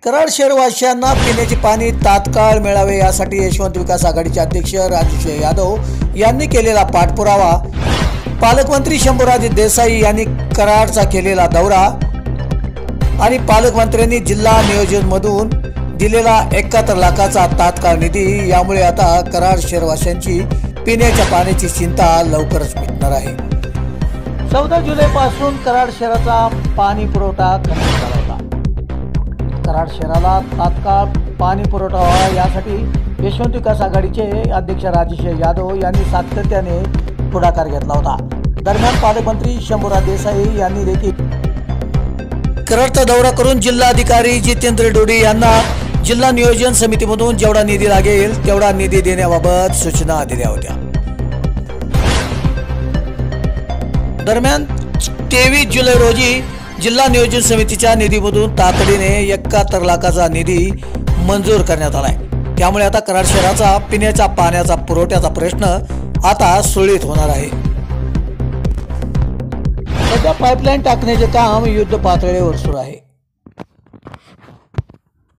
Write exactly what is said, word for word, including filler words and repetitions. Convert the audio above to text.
कराड शहरवासियांना पिण्याचे पाणी तात्काळ मिळावे यासाठी यशवंत विकास आघाडीचे अध्यक्ष राजेश यादव यांनी केलेला पाठपुरावा, पालकमंत्री शंभूराज देसाई यांनी कराडचा केलेला दौरा आणि पालकमंत्र्यांनी जिल्हा नियोजनमधून दिलेला एकाहत्तर लाखाचा तात्काळ निधी, यामुळे आता कराड शहरवासियांची पिण्याच्या पाण्याची चिंता लवकरच मिटणार आहे। चौदा जुलै पासून कराड शहराचा पाणी पुरवठा खंडित झाला होता। कराड शहराला तात्काळ पाणी पुरवठा व्हावा यासाठी यशवंत विकास आघाडीचे अध्यक्ष राजेश यादव यांनी सातत्याने पुढाकार घेतला होता। दरम्यान पालकमंत्री शंभूराज देसाई यांनी देखील कराडचा दौरा करून जिल्हाधिकारी जितेंद्र डोडी यांना जिल्हा नियोजन समितीमधून जेवढा निधी लागेल तेवढा निधी देण्याबाबत सूचना दिल्या होत्या। दरम्यान तेवीस जुलै रोजी जिल्हा नियोजन समितीच्या निधीमधून तातडीने एकाहत्तर लाखाचा निधी मंजूर करण्यात आलाय। त्यामुळे आता कराड शहराचा पिण्याच्या पाण्याचा पुरवठ्याचा प्रश्न आता सुरळीत होणार आहे। सध्या पाईपलाईन टाकण्याचे काम युद्ध पातळीवर सुरू आहे।